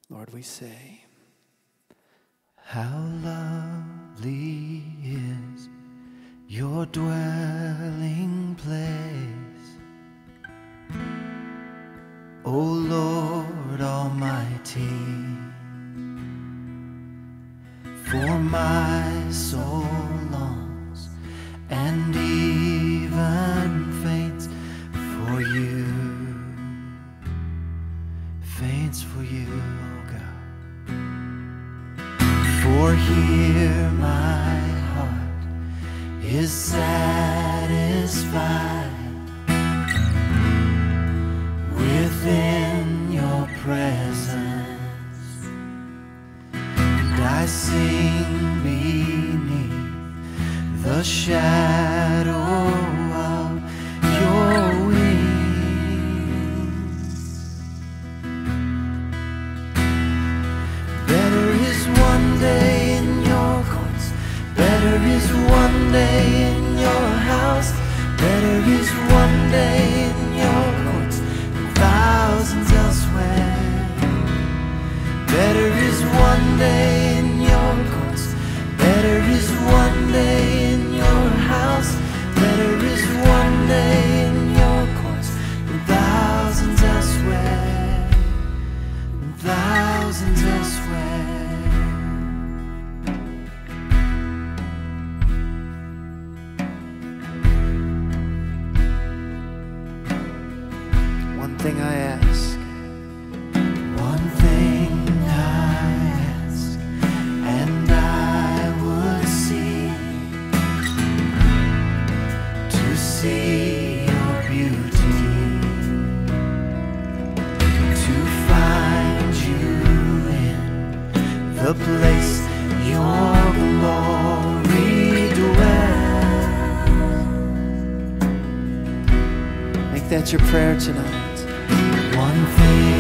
Lord, we say, how lovely is your dwelling place, O Lord Almighty. For my soul longs and even faints for you, faints for you, oh God. For here my heart is satisfied within your presence, and I sing beneath the shadow of your wings. Better is one day in your courts, better is one day in your house, better is one day in your courts than thousands elsewhere. Better is one day in your courts, better is one day in your house, better is one day in your courts than thousands elsewhere, than thousands elsewhere. One thing I ask, one thing I ask, and I would to see your beauty, to find you in the place your glory dwells. Make that your prayer tonight. One thing